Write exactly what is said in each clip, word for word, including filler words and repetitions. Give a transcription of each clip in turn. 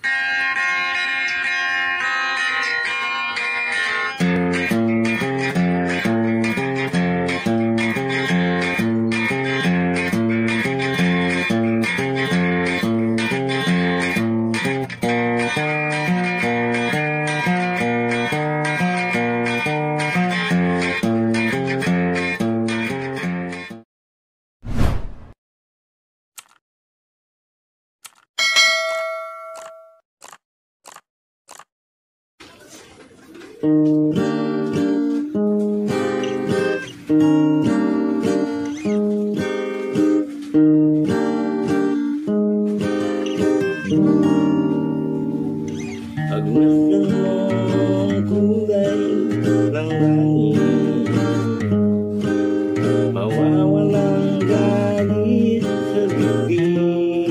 Pagmasdan mo ang kulay ng langit, mawawalang galit sa bibig.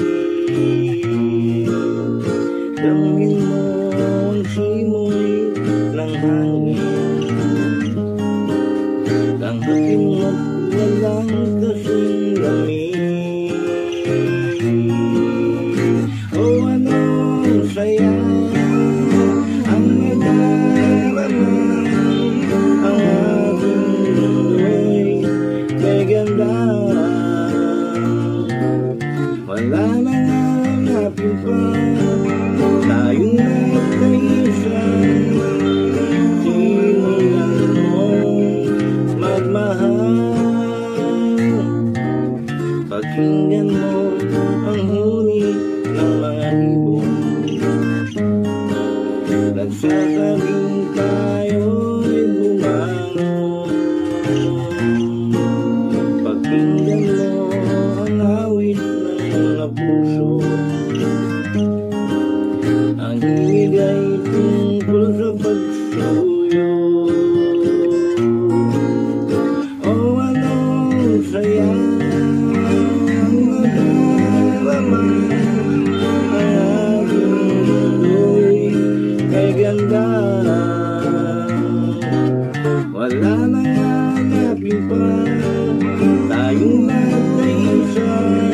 Damhin mo ang simoy ng hangin, langhatin mo't walang kasing lamig. O anong saya ang nadarama, ang ating mundo'y kay ganda. Wala nang hanapin pa, tayong nagkaisa. Simulan mong magmahal, pakinggan mo ang huni ng mga ibon. Nagsasabing tayo'y bumangon, pakinggan mo ang awit ng mga puso. Ang himig ay tungkol sa pagsuyo. O anong saya ang nadarama, ang ating mundo'y kay ganda. Wala nang hanapin pa, tayong nagkaisa.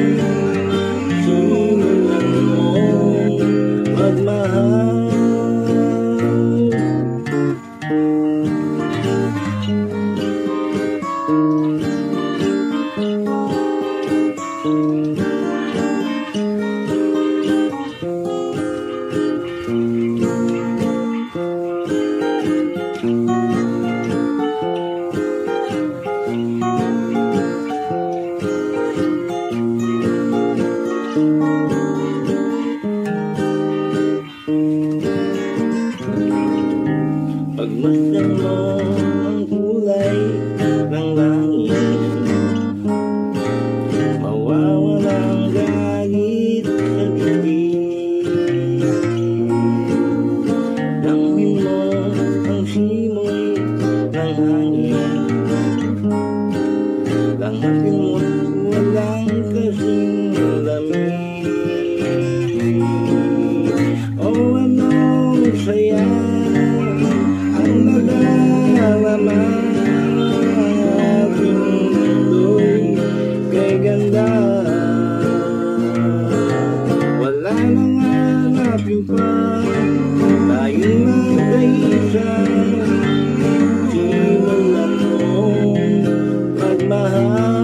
Simulan mong magmahal. Pagmasdan mo ang kulay ng langit, mawawalang galit sa bibig. Damhin mo ang simoy ng hangin, langhatin mo't walang kasing lamig. O anong saya ang nadarama, ang ating mundo'y kay ganda. Wala nang hanapin pa, tayong nagkaisa. Simulan mong magmahal.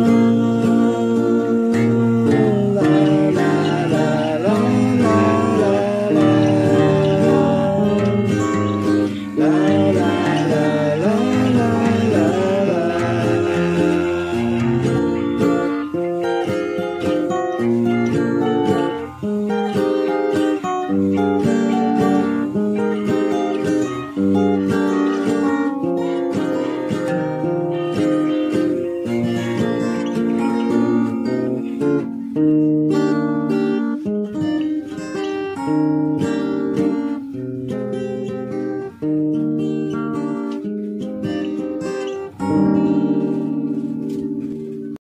Thank you.